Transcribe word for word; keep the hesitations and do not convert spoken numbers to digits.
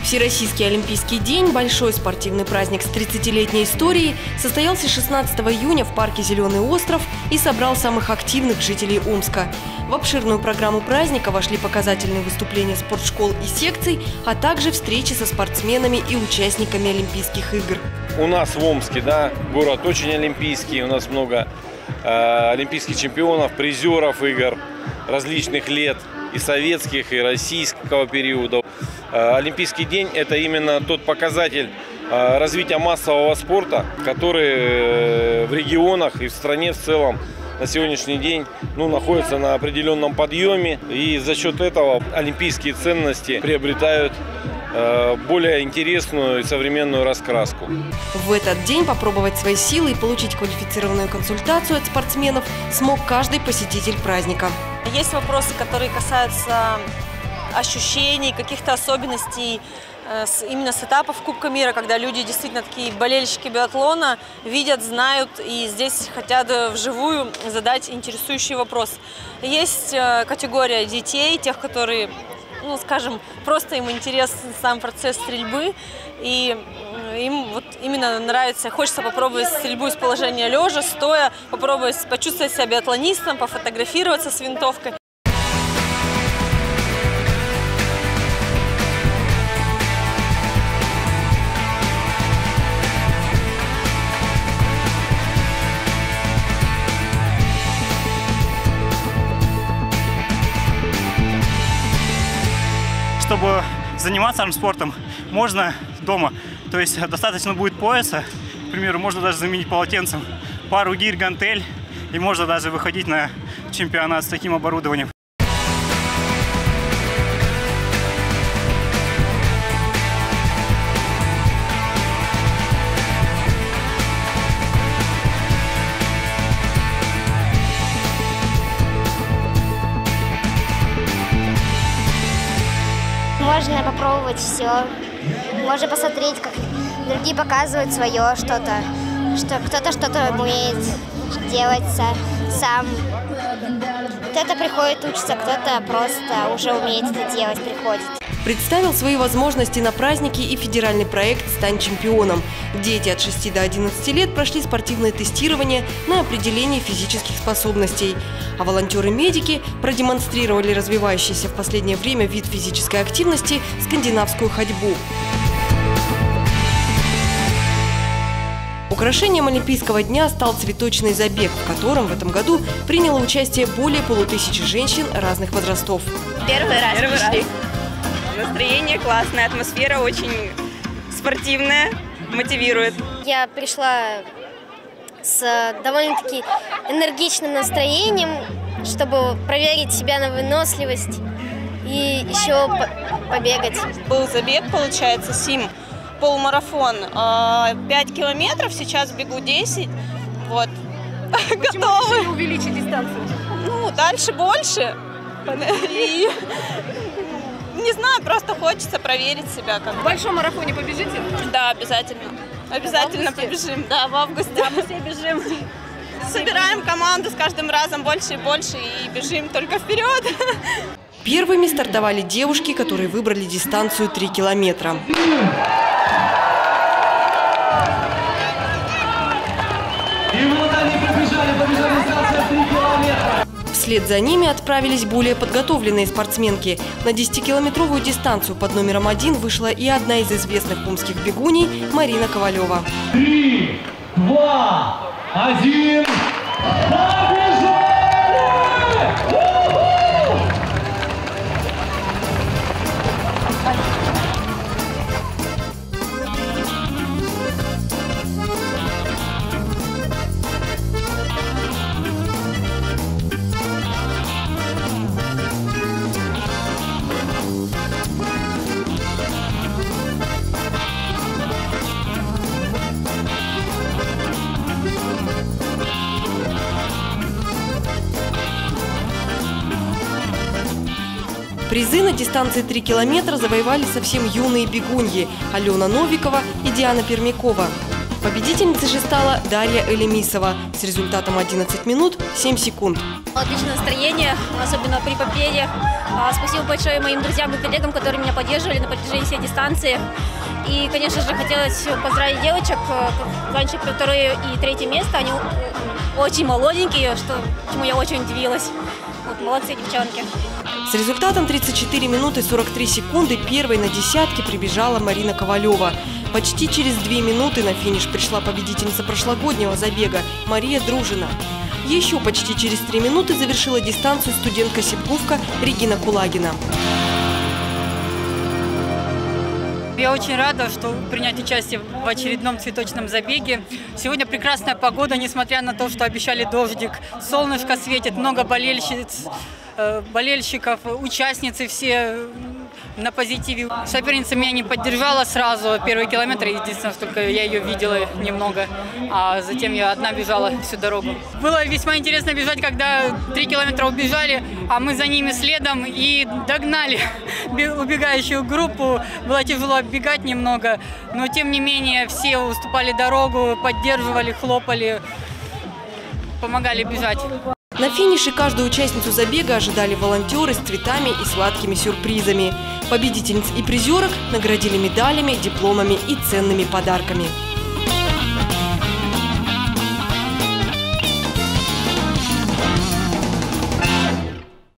Всероссийский олимпийский день, большой спортивный праздник с тридцатилетней историей, состоялся шестнадцатого июня в парке «Зеленый остров» и собрал самых активных жителей Омска. В обширную программу праздника вошли показательные выступления спортшкол и секций, а также встречи со спортсменами и участниками Олимпийских игр. У нас в Омске, да, город очень олимпийский, у нас много э, олимпийских чемпионов, призеров игр различных лет, и советских, и российского периода. Э, Олимпийский день – это именно тот показатель э, развития массового спорта, который э, в регионах и в стране в целом на сегодняшний день ну, находится на определенном подъеме. И за счет этого олимпийские ценности приобретают э, более интересную и современную раскраску. В этот день попробовать свои силы и получить квалифицированную консультацию от спортсменов смог каждый посетитель праздника. Есть вопросы, которые касаются ощущений, каких-то особенностей именно с этапов Кубка мира, когда люди действительно такие болельщики биатлона, видят, знают и здесь хотят вживую задать интересующий вопрос. Есть категория детей, тех, которые, ну, скажем, просто им интересен сам процесс стрельбы, и им вот именно нравится, хочется попробовать стрельбу из положения лежа, стоя, попробовать почувствовать себя биатлонистом, пофотографироваться с винтовкой. Чтобы заниматься армспортом, можно дома. То есть достаточно будет пояса, к примеру, можно даже заменить полотенцем, пару гирь, гантель, и можно даже выходить на чемпионат с таким оборудованием. Можно попробовать все, можно посмотреть, как другие показывают свое что-то, что кто-то что-то умеет делать сам. Кто-то приходит учиться, кто-то просто уже умеет это делать, приходит. Представил свои возможности на празднике и федеральный проект «Стань чемпионом». Дети от шести до одиннадцати лет прошли спортивное тестирование на определение физических способностей. А волонтеры-медики продемонстрировали развивающийся в последнее время вид физической активности – скандинавскую ходьбу. Украшением Олимпийского дня стал цветочный забег, в котором в этом году приняло участие более полутысячи женщин разных возрастов. Первый раз Первый пришли. раз. Настроение классное, атмосфера очень спортивная, мотивирует. Я пришла с довольно-таки энергичным настроением, чтобы проверить себя на выносливость и еще побегать. Был забег, получается, СИМ, полумарафон, пять километров, сейчас бегу десять, вот, готовы. Увеличить дистанцию? Ну, дальше больше, и, не знаю, просто хочется проверить себя. Как В большом марафоне побежите? Да, обязательно, обязательно побежим, да, в августе. Да, мы все бежим. Собираем команду с каждым разом больше и больше и бежим только вперед. Первыми стартовали девушки, которые выбрали дистанцию три километра. Вслед за ними отправились более подготовленные спортсменки. На десятикилометровую дистанцию под номером один вышла и одна из известных омских бегуней Марина Ковалева. Три, два, один, побежали! Призы на дистанции три километра завоевали совсем юные бегуньи Алена Новикова и Диана Пермякова. Победительницей же стала Дарья Элемисова с результатом одиннадцать минут семь секунд. Отличное настроение, особенно при победе. Спасибо большое моим друзьям и коллегам, которые меня поддерживали на протяжении всей дистанции. И, конечно же, хотелось поздравить девочек, занявших второе и третье место. Они очень молоденькие, что, чему я очень удивилась. Вот, молодцы, девчонки. С результатом тридцать четыре минуты сорок три секунды первой на десятке прибежала Марина Ковалева. Почти через две минуты на финиш пришла победительница прошлогоднего забега Мария Дружина. Еще почти через три минуты завершила дистанцию студентка Сибгувка Регина Кулагина. Я очень рада, что принять участие в очередном цветочном забеге. Сегодня прекрасная погода, несмотря на то, что обещали дождик. Солнышко светит, много болельщиц, болельщиков, участницы все на позитиве. Соперница меня не поддержала сразу, первый километр, единственное, только я ее видела немного, а затем я одна бежала всю дорогу. Было весьма интересно бежать, когда три километра убежали, а мы за ними следом и догнали убегающую группу. Было тяжело бегать немного, но тем не менее все уступали дорогу, поддерживали, хлопали, помогали бежать. На финише каждую участницу забега ожидали волонтеры с цветами и сладкими сюрпризами. Победительниц и призерок наградили медалями, дипломами и ценными подарками.